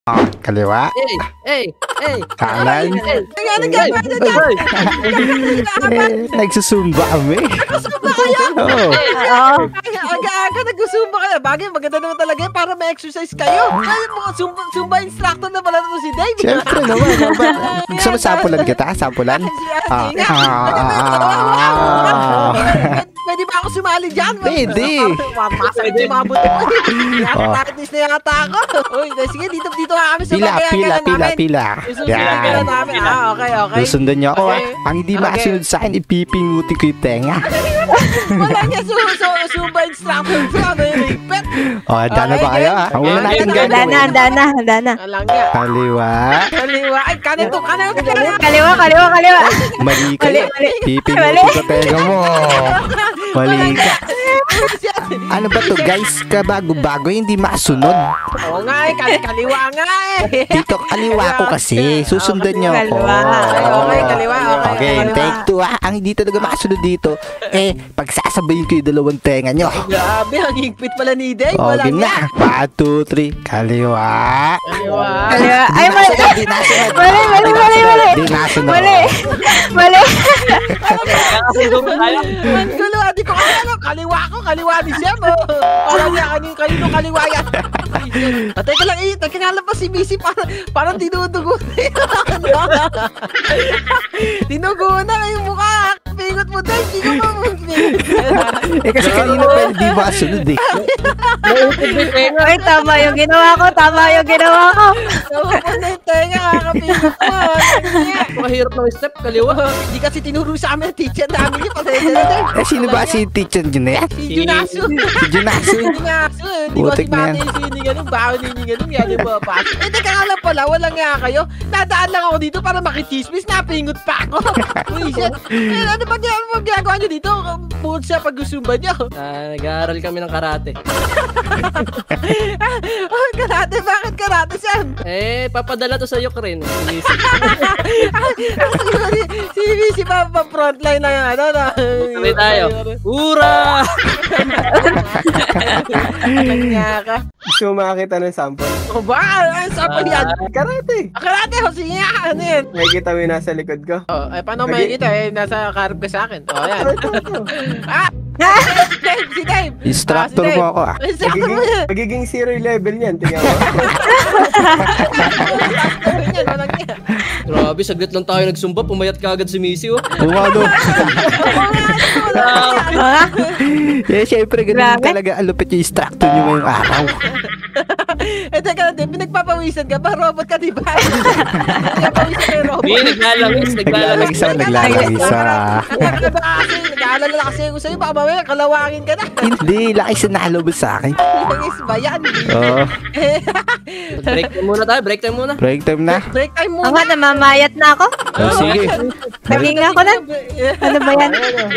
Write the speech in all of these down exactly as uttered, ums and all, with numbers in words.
Kaliwa. Eh, eh, eh. Kanan. Eh, Ano gagawin na dyan? Eh, nagsusumba kami. Nagsusumba kayo? Oo. Oo. Aga-aga nagsusumba kayo. Bagay, maganda naman talaga yun para ma-exercise kayo. Kaya mga zumba, zumba instructor na pala ito si Dave. Siyempre naman. ano ba? Gusto mo sampulan kita? Sampulan? Ah, ah, Pwede ba ako sumali dyan? Pwede. Masakit yung mga buto ko. Nakatatis na yata ako. Uy, sige, dito dito nga kami sa Pila, bagay. pila, pila, pila. Susunod ka na namin. Ah, okay, okay. Susundan niyo ako. Okay. ah. Ang hindi Okay. makasunod sa akin, ipipinguti ko yung tenga. Wala niya su su zumba instructor ko. Ano yung higpit? O, handa na ba kayo? ah? Ang una natin Okay. gagawin. Handa na, handa na, handa na. Alang niya. Kaliwa. Kaliwa. Ay, kanan to. Kanan to. Kanan. Kaliwa, kaliwa, kaliwa. Mali ka. Mali, mali. Pipinguti Mali. ko tenga mo. Mali ka. Ano ba to guys? Kabago-bago, hindi makasunod. Oo nga eh. Kali kaliwa nga eh. Dito, kaliwa ko kasi. Susundan niyo ako. Kaliwa. Okay, okay, kaliwa. Okay, Okay, kaliwa. take two ah. Ang hindi talaga makasunod dito, eh, pagsasabayin ko yung dalawang tenga nyo. Grabe, ang higpit pala ni Dave. O, Wala game niya. na. One, two, three. Kaliwa. Kaliwa. Kaliwa. Ay, Di mali. nasunod, di nasunod. Mali, mali, mali, mali. Di nasunod. Mali. Mali. Ang gulo, di ko alam. Kaliwa ko, kaliwa ni Shem. Oh. Parang niya, kanino, kanino kaliwa yan. Ah, teka lang, eh, teka nga lang pa si Missy. Parang, parang tinudugo na yun. Tinugo na yung mukha. Pingot mo dahil, hindi ko pa Eh, kasi kanina pa hindi makasunod eh. Ay, tama yung ginawa ko, tama yung ginawa ko. Tawa ko na yung tenga, kakapingot mo. Mahirap ng step, kaliwa. Hindi kasi tinuro sa amin ang teacher namin yung pasensya na dahil. Eh, sino ba si teacher nyo na yan? Si Junasu. Si Junasu. Si Junasu. Hindi ko si Putik na yan. Mate yung siniganong, bawal siniganong, yan yung mga pasok. Eh, teka nga lang pala, walang nga kayo. Nadaan lang ako dito para makichismis, napingot pa ako. Uy, shit. Eh, ano ba ginagawa ginagawa nyo dito? Bukod sa pag-usumba nyo. Ah, nag-aaral kami ng karate. Oh, karate, bakit karate, Sam? Eh, papadala to sa Ukraine. Inisip. Si Missy pa pa frontline na yan, ano na. Sabay tayo. Hura! Anong nga ka? Gusto mo makakita ng sample? O ba? Ano sa pa yan? Karate! Ah, karate, o sige nga, ano yan? Nakikita mo yung nasa likod ko? Oh, eh, paano Lagi- makikita eh? Nasa karap ka sa akin. Oh, yan. Ito, ito. Ah! Si Dave! Si Dave! Instructor Ah, si mo Dave. ako ah. Instructor mo Magiging, yan! magiging zero yung level niyan. Tingnan mo. Yan, walang yan. Grabe, saglit lang tayo nagsumba. Pumayat ka agad si Missy, oh. Kung ano. Ah, Eh, syempre, ganun Grabe. talaga ang lupit yung instructor nyo ngayong araw. Eh, teka lang, Dave, pinagpapawisan ka ba? Robot ka, di ba? Pinagpapawisan ka yung robot. Hindi, naglalangis, naglalangis. Naglalagisa, naglalagisa. Nagkakaba kasi, nag-aalala na kasi ako sa'yo. Baka mamaya, kalawangin ka na. Hindi, laki sa nalobos sa akin. Nangis ba yan? Oo. Break time muna tayo, break time muna. Break time na. Break time muna. ako, namamayat na ako. Oh, sige. Naging ako na. Ano ba yan?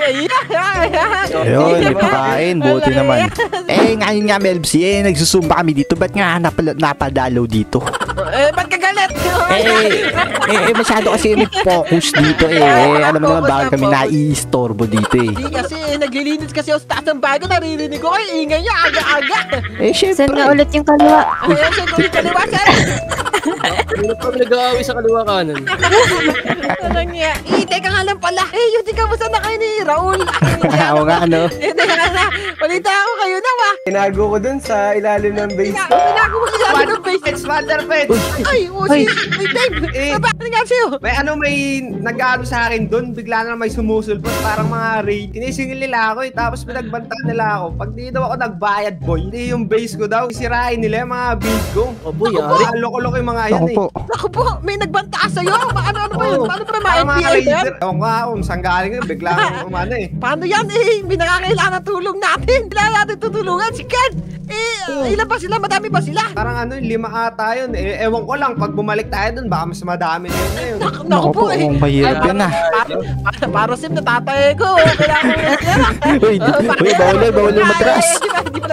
Ayun, nagpakain. Buti naman. Eh, ngayon nga, Melbs, eh, nagsusumba kami dito. Ba't nga napal- napadalaw dito? Eh, ba't ka galit? Eh, eh, eh, masyado kasi may focus dito eh. Eh, alam mo naman, bakit kami nai-istorbo dito eh. Hindi kasi, naglilinis kasi ako sa taas ng bago. Naririnig ko kayo, ingay niya, aga-aga. Eh, Saan syempre. na ulit yung kaliwa? Ayun, siya kung kaliwa siya. Hindi pa nag-aaway sa kaliwa kanan. Ano niya? Eh, teka nga lang pala. Eh, yun, di ka masa na kayo ni Raul. Oo nga, ano. Eh, teka na. Balita ako kayo na, wa. Tinago ko dun sa ilalim ng base ko. Pinago mo siya ng face. Pets, Wonder Pets! Ay, oh, si, ay, Dave. Eh. Ano ba? Ano nga sa'yo? May ano, may nag-ano sa akin doon, bigla na may sumusulpot, parang mga raid. Tinisingil nila ako eh, tapos pinagbantaan nila ako. Pag di daw ako nagbayad, boy, hindi yung base ko daw, sirain nila yung mga build ko. O, boy, Ako yari. Ah, loko-loko yung mga yan Ako eh. po. Naku po, may nagbanta sa'yo. Ba- Ano, ano ba yun? Oo. Paano ba mga Parang N mga P A yan? raider. Ewan ko nga kung saan galing yun, bigla akong umano eh. Paano yan eh? Binakakailangan ng tulong natin. Kailangan natin tutulungan si Ken. Eh, ilan ba sila? Madami ba sila? Parang ano, lima ata yun. Eh, ewan ko lang, pag bumalik tayo dun, baka mas madami na yun ngayon. Naku, Naku naku po, po eh. ang mahirap yan ah. Para, para, para sim, natatay ko. Kailangan ko yan. Uy, uy, bawal, bawal yung matras. Di ba, di pala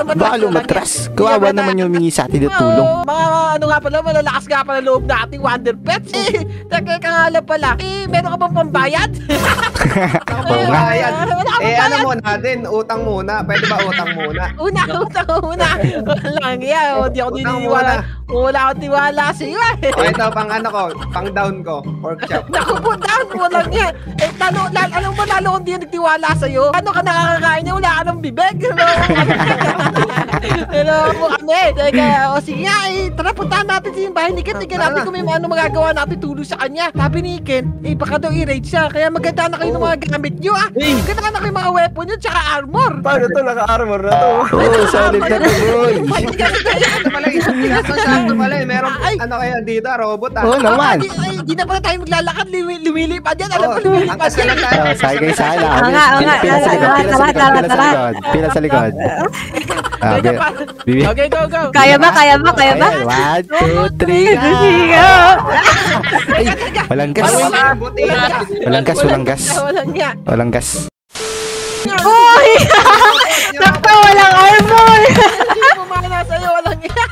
matras. Baka lumatras. Kawawa naman yung humingi sa atin ng tulong. Oo, mga ano nga pala, malalakas nga pala loob na ating Wonder Pets. Eh, teka ka nga lang pala. Eh, meron ka bang pambayad? Oo nga. Ayan. Wala ka Eh, pambayad? ano muna din, utang muna. Pwede ba utang muna? Una, utang una. Walang yan. O, di ako Utang dininiwala. Wala akong tiwala sa iyo eh. O ito, pang ano ko, pang down ko, pork chop. Naku po, down. Walang yan. Eh, talo, lal, alam mo, lalo kung di nagtiwala sa'yo. Ano ka nakakakain niya? Wala ka ng bibig. Hello. Hello po kami. Teka, o sige nga eh. Tara, puntahan natin sa yung bahay ni Ken. Tingnan natin kung may ano magagawa natin tulong sa kanya. Sabi ni Ken, eh baka daw i-raid siya. Kaya maganda na kayo ng mga gamit nyo ah. Maganda na kayo mga weapon nyo tsaka armor. Paano to? Naka-armor na to. Oo, solid na to, boy. Ito pala, sakto-sakto pala eh. Meron, Ay. ano kayo dito, robot ah. Oo naman. Di, ay, di na pala tayo maglalakad. Lumi, lumilipad yan. Alam Oo, ko lumilipad angkas ka lang yan. tayo. Oh, sakay kayo sa ala. Oo nga, oo nga. Pila sa likod, pila sa likod, Tara, pila sa tara, likod. Pila sa likod. Ah, Kaya bi- pa. Bibi. Okay, go, go. Kaya ba? Kaya ba? Kaya ba? Ayan, one, two, three. Sige. Ay, walang gas. Walang buti. Walang gas, walang gas. Walang nga. Walang gas. Uy! Sakto, walang armor! Hindi pumana sa'yo. Walang nga.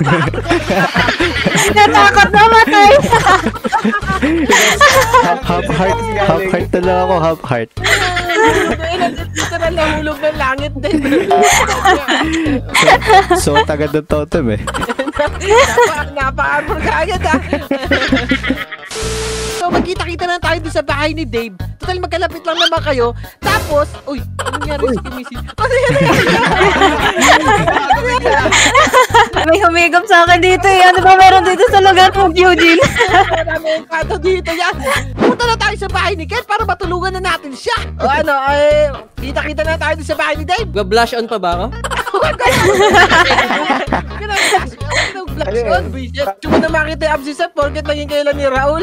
Natakot na matay! Half, half heart. Half heart na lang ako, half heart. Dito na nahulog ng langit din. So, tagad ng totem eh. Napa- Napa-armor ka agad ah. So magkita-kita na tayo doon sa bahay ni Dave. Total magkalapit lang naman kayo. Tapos, uy, ano nangyari sa kimisin? Ano May humigop sa akin dito eh. Ano ba meron dito sa lugar mo, Eugene? Maraming kato dito yan. Punta na tayo sa bahay ni Ken para matulungan na natin siya. O ano, eh, kita-kita na tayo doon sa bahay ni Dave. Blush on pa ba ako? Flash on, buisit. Tsaka na makita yung absisap, porket naging kailan ni Raul.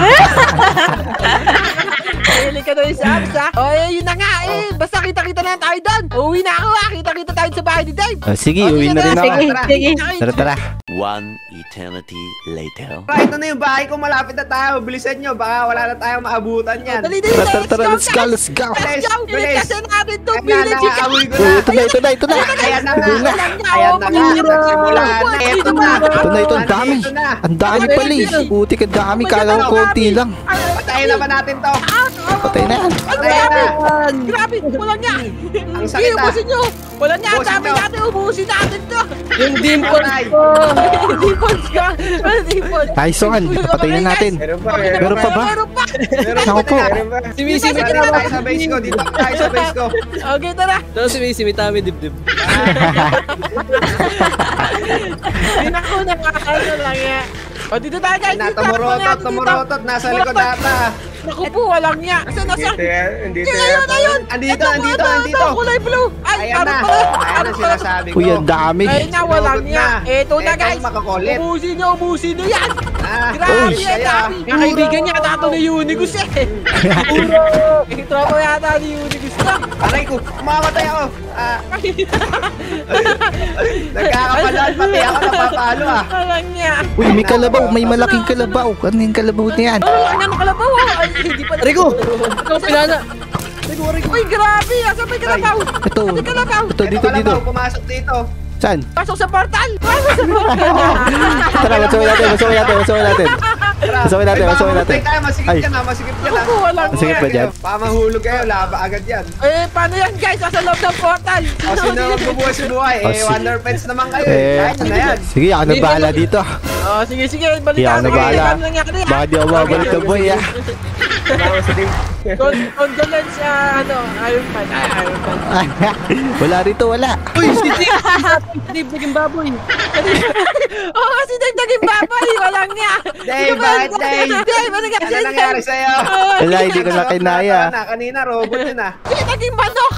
Pili ka na yung sa abs, ha? O, eh, yun na nga, eh. Basta kita-kita na tayo doon. Uwi na ako, ha? Kita-kita tayo sa bahay ni Dave. Oh, sige, uwi na rin ako. Sige, sige. Tara, tara. One eternity later. Right, ito na yung bahay ko, malapit na tayo. Bilisan nyo, baka wala na tayong maabutan yan. Dali, dali, Tara, tara, tara, let's go, guys. let's go. Let's go. Bilis. Iligtasin natin itong Ayan na, village. naamoy ko Oh, na. ito na, ito na, ito na. Ayan na nga. Ayan na. Ayan na nga. Nagsimula na. Ito na. Ito na, ito, ang dami. Nandito na. Ang dami pala eh. Puti ka dami, kala ko konti lang. Patayin na ba natin to? Patay na yan. Patayin na. Grabe, walang nga. Ang sakit, ah. Iubusin nyo. Walang nga, Ubusin dami nyo. natin. Ubusin natin to. Yung dimples Patay. ko! Dimples ka. Dimples. Ayos on, patay na natin. Meron pa, Okay, Meron pa ba? Meron pa. Meron Naku pa, po. meron pa. Simisimi Dito ka tayo sa base ko. Dito tayo sa base ko. Okay, tara. Tapos simisimi tami dibdib. Hindi na ko nakakaano lang yan. O, dito tayo guys. Na, Dito, tumurotot, dito. tumurotot. Nasa likod ata. Naku po, walang nga. Asan, asan? Dito yan, dito Ayun, yan. ayun, ayun. Andito, Ito, andito, ito, andito. ito, kulay blue. Ay, Ayan parang na. pala. Ayan ang Parang pala. sinasabi ko. Uy, ang dami. Ayun na, walang Sinugod nga. na. Ito na Ito guys. ang makakulit. Ubusin nyo, ubusin nyo yan. Ah, Grabe uy, yan, kaya. dami. Yung kaibigan niya, tato ni Unigus eh. Yung tropa yata ni Unigus na. Aray ko, kumamatay ako. Ah, nagkakapalaan pati ako, napapalo ah. Walang nga. Uy, may kalabaw, may malaking kalabaw. Ano yung kalabaw na yan? Ano lang ang kalabaw ah. Ay, hindi pa. Rico! Ikaw pinana! Rico, Rico! Uy, grabe. Asan may kalabaw? Ito, Asan may kalabaw? ito, Ito dito, pala dito. daw, pumasok dito. Saan? Pasok sa portal. Pasok sa portal. Tara, masukin natin, masukin natin, masukin natin. Masukin natin, Ay, masukin baka natin. mamatay tayo, masikip Ay. ka na, masikip ka na. Naku, walang Sige nga. pa dyan. Pamahulog kayo, laba agad yan. Eh, paano yan guys? Nasa loob ng portal. O sino magbubuhay si buhay? O, Eh, si- Wonder Pets naman kayo. Eh, Eh, kahit na yan. sige, ako na bahala dito. Oh, sige, sige. Hindi Balikan ako na mo. bahala. Ano nangyari ah? Baka di ako mabalik na boy ah. Salamat sa team. Con- Condolence, ah, ano, Iron Man. Ay, Iron Man. Wala rito, wala. Uy, si Dave! Si Dave naging baboy! Oo, kasi Dave naging baboy. Walang nga. Dave, bakit Dave? Dave, ano nga? Ano nangyari sa'yo? Wala, hindi ko na kinaya. Na, kanina, robot yun ah. Dave naging manok.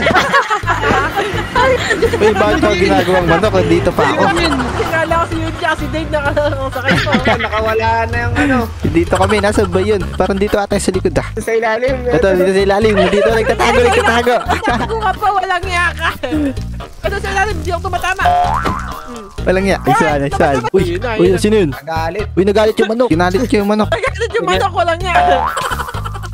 Uy, bakit ako ginagawang manok? Dito pa ako. Kala ko si Yun siya, si Dave nakasakay ko. Nakawala na yung ano. Dito kami, nasa ba yun? Parang dito ata sa likod ah. Sa ilalim. Ito, dito sa ilalim. Dito, nagtatago, nagtatago. Tago ka pa, walang nga ka. Ano sa ilalim, di ako tumatama. Walang nga. Ay, saan, ay, saan. Uy, uy, sino yun? Nagalit. Uy, nagalit yung manok. Ginalit ko yung manok. Nagalit yung manok, walang nga.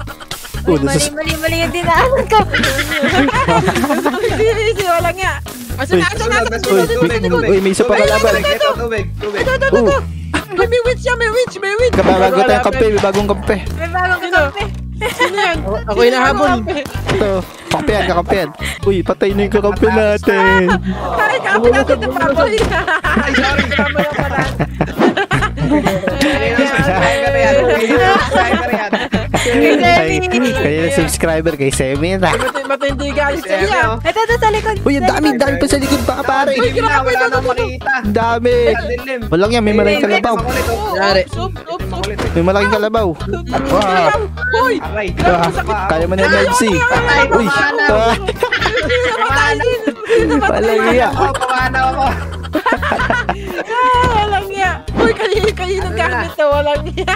Oh, Mali, nasa... mali, mali yung dinaanan ko. Easy, easy, walang nga. Asan na, asan na, asan na, Uy, dito, dito, dito, Uy, may isa pa kalaban. Ito, tubig, tubig. Ito, ito, ito. May may witch siya, may witch, may witch. Kababago tayong kampe, may bagong kampe. May bagong Sino? kape. Sino yan? Ako hinahabol. Ito, kakampihan, kakampihan. Uy, patay na yung kakampi natin. Ay, kape natin ng baboy. Ay, sorry. Tama na pala. Kanina subscriber yan. Kanina subscriber yan. Ay, kanina subscriber kay Semi na. Mati- Matindi guys Si sa'yo. Eme, oh. Ito, ito, sa likod. Uy, ang dami, dami pa sa likod baka pare. Dilim na, wala nang makita. Ang dami. Dilim. Walang yan, may malaking kalabaw. Makulit, oh. Yari. Sup, sup, sup. Makulit. May malaking kalabaw. Wow. Hoy! Aray. Ah, kaya mo na yung M C. Patay, Uy, pumanaw. ah, Sino namatay? Sino namatay? walang iya. Ako, pumanaw ako. Ah, walang iya. Uy, kanina kanina Ano gamit na walang iya.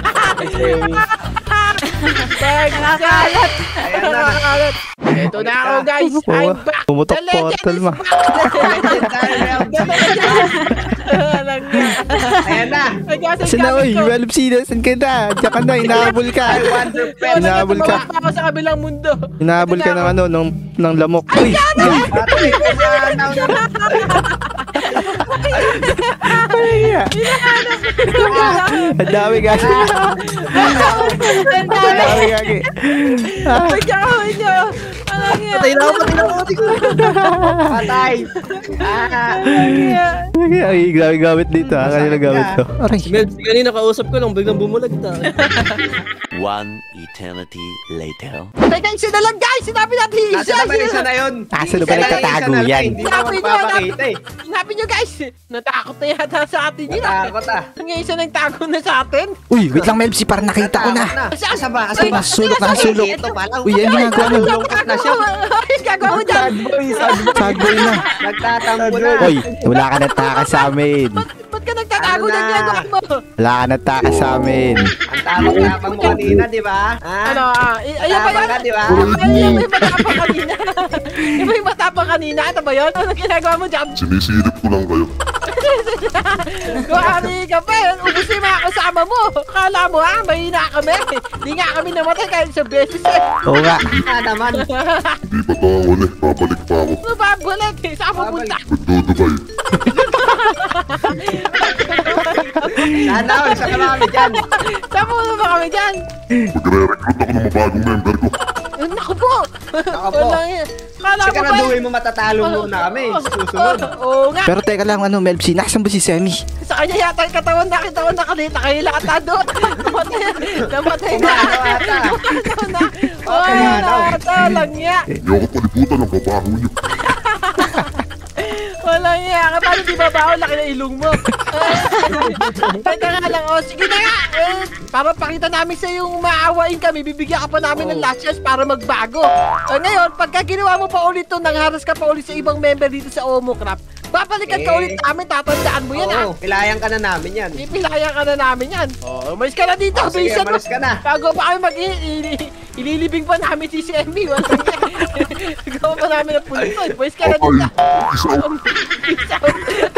Bag, Nakakalat. Ayan na. Nakakalat. Ito na ako guys. I'm back. Pumutok The legend portal is ma. back. Legendary Melda. Walang iya. Ayan na. Ay, kasi Saan na, uy? gamit ko. Welp Sina, saan ka na? Diyan ka na, inahabol ka. I wonder pet. Wala Inahabol ka. tumawag pa ako sa kabilang mundo. Inahabol ka ng ano, ng, ng lamok. Uy, Patay, pumanaw na. ay, ang dami kasi. Ang dami kasi. Ah, Ay, gawin niyo. Walang iya. Patay na ako, patay na ako. Patay. Ah. Ay, grabe gamit dito ha. Kanina gamit ko. Aray. Si Mel, si kanina kausap ko lang, biglang bumulag ta. One eternity later. Teka, isa na lang guys. Sinabi natin isa. Nasa naman isa na yun. Nasa na ba Isa lang, nagtatago isa na lang, yan? Hindi mo magpapakita eh. Sinabi niyo guys. Natakot na yata sa atin yun. Natakot ah. Ngayon isa nagtago na sa atin. Uy, wait lang Melpsi, parang nakita ko na. Asa ba? Ay, nasulok, nasulok. Ito pala. Uy, yan ginagawa mo. Lungkot na siya. Ay, gagawa mo dyan. Sad boy na. Nagtatampo na. Uy, wala ka nataka sa amin. Ba't, ba't ka nagtatago Ano na na? ginagawa mo? Wala ka nataka sa amin. Ang tapang-tapang mo kanina, di ba? Ha? Ano, ah, i- ayun ba Tapang ka, yun? di ba? Ay, yung may matapang kanina. Yung may matapang kanina. Ito ba yun? Ano ginagawa mo dyan? Sinisilip ko lang kayo. Kuhari ka pa. Ubus yung mga kasama mo. Kala mo ha, mahina kami. Di nga kami namatay kahit sa beses eh. Oo nga. Ah, naman. Hindi pa tayo ulit. Babalik pa ako. Ano ba, bulat? Saan pupunta? Magdudubay. Sana, isa ka lang kami dyan. Saan pupunta ba kami dyan? Magre-recruit ako ng mga bagong member ko. Eh, Naku po. Naku po. Walang yan. Kala mo ba? Siguraduhin mo matatalo muna kami. sa Susunod. Oo nga. Pero teka lang, ano, Melpsi, nasan ba si Semi? Sa kanya yata yung katawan na kitawan na kanita kayo lakata doon. Namatay, namatay na. Pumanaw ata. Namatay na. Okay, Oh, ano? nata lang niya. Hindi ako palibutan ng babaho niyo. Walang iya. Paano di babaho? Laki na ilong mo. Teka nga lang. O, sige na nga. Eh, para pakita namin sa yung maawain kami, bibigyan ka pa namin ng last chance para magbago. Eh, ngayon, pagka ginawa mo pa ulit to, nangharas ka pa ulit sa ibang member dito sa Omocraft, babalikan ka Eh. ulit namin, tatandaan mo yan Oo, ah. pilayan ka na namin yan. Ipilaya ka na namin yan. Oh, umalis ka na dito. Oh, sige, Bilisan mo. umalis ka na. Bago pa kami mag ililibing pa namin si C M B. Gawa pa namin ng pulito. Umalis ka na Okay. dito. Isa ako. Peace out.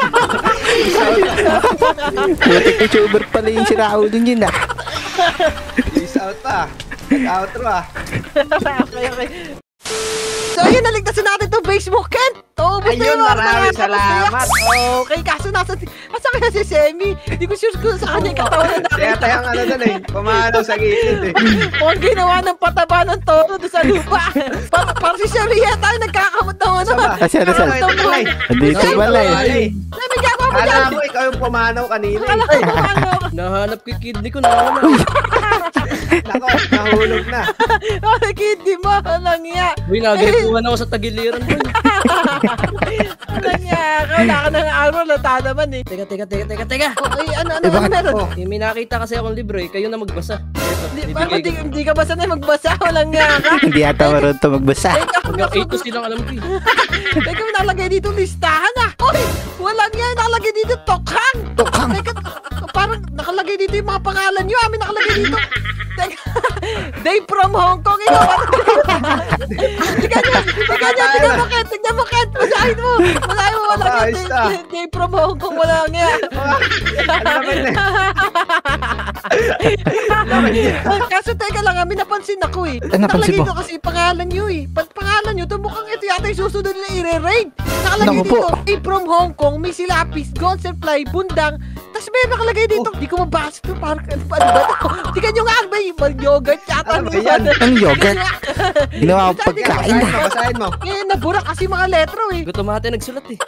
Putik YouTuber pala yung si Raul din yun ah. Peace out pa. Nag-outro ah. Okay, okay. So ayun, naligtasan natin itong Facebook, Ken. Oh, basta Ayun, yung mga maraming mga- salamat. Okay, kaso nasa, nasa kaya si Semi. Hindi ko sure kung sa kanya yung katawan na Kaya nakita. tayong ano doon eh. Pumanaw sa gilid eh. Huwag ginawa ng pataba ng toro doon sa lupa. Parang parang si Sharia tayo nagkakamot ng ano. Saba? Kasi ano sa... Ito pala eh. Andito pala eh. eh. Sabi gagawa mo Kala dyan. ko ikaw yung pumanaw kanina Akala eh. ko ano. Nahanap ko yung kidney ko, nawala. Nako, nahulog na. Oh, kidney mo. Walang iya. Uy, nagripuhan ako sa tagiliran ko. Walang iya. Wala ka ng armor. Lata naman eh. Teka, teka, teka, teka, teka. Okay, ano, ano, Eh, ano bakit? meron? Oh, Eh, may nakita kasi akong libro eh. Kayo na magbasa. Ito, Di, bibigay bakit di, ko. di ka ba sanay magbasa? Walang iya ka. Hindi ata marunong to magbasa. Teka, Hanggang eight to silang alam ko eh. Teka, may nakalagay dito listahan ah. Uy, walang yan. Nakalagay dito Tokhang. Tokhang. Teka, parang nakalagay dito yung mga pangalan nyo. Amin nakalagay dito. Teka, Dave from Hong Kong. Ikaw, ano? Tignan nyo, tignan nyo, tignan mo, Ken. Tignan mo, Ken. Masahin mo. Masahin mo, walang yan. Ayos na. Dave- Dave from Hong Kong, walang yan. ano naman eh. Kaso teka lang, ah, may napansin ako eh. Ano napansin Nakalagay mo? ko kasi pangalan nyo eh. Pag pangalan nyo, to mukhang ito yata yung susunod na i-raid. Nakalagay Naku po. dito, A from Hong Kong, Missy Lapis, Gonsen Fly, Bundang. Tapos may nakalagay dito, di ko mabasa ito. Parang ano ba ito? Tingnan nyo nga, may mag-yogurt yata. Ano ba yan? Ang yogurt. Ginawa ko pagkain. Basahin mo, basahin mo. Eh, nabura kasi mga letro eh. Gutomate nagsulat eh.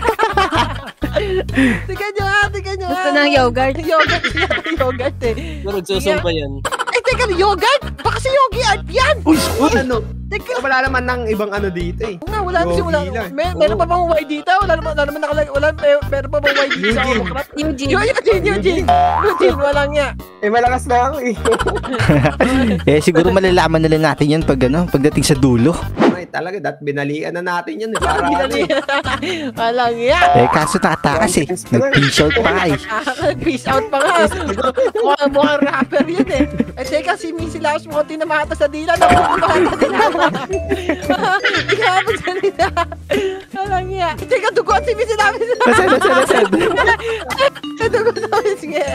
Tingnan nyo nga, tingnan nyo nga. Gusto ng yogurt. Yogurt, yata yogurt eh. Pero nagsusumpa yan. Ay, teka, yogurt? Baka si Yogi Art yan. Uy, ano? Teka, Wala naman ng ibang ano dito eh. nga, wala naman si wala. Yogi lang. May, meron pa bang Y dito? Wala naman, wala naman nakalagay. Wala, may, meron pa bang Y dito sa Eugene. Holocraft? Eugene. Yo, Eugene, Eugene. Eugene, walang nga. Eh, malakas na ako eh. Eh, siguro malalaman nila natin yan pag ano, pagdating sa dulo. Ay, talaga, dat binalian na natin yan eh. Para ano eh. Walang nga. Eh, kaso nakatakas eh. Nag-peace out pa eh. Peace out pa nga. Mukhang mukhang rapper yun eh. Eh, teka, si Missy Laos mukhang tinamata sa dila. Nakumata din ako. Hindi ka magsalita. Walang nga. Teka, duguan si Missy Laos. Nasaan, nasaan, nasaan? Duguan naman. Sige.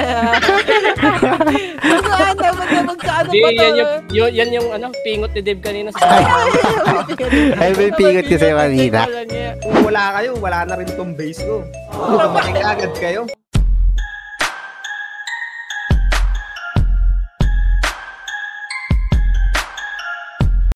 Duguan naman naman sa ano Di, ba to? yan yung, yun, yan yung ano, pingot ni Dave kanina sa Ay, may pingot kasi kanina. Walang nga. Kung wala kayo, wala na rin tong base ko. Dumating agad kayo.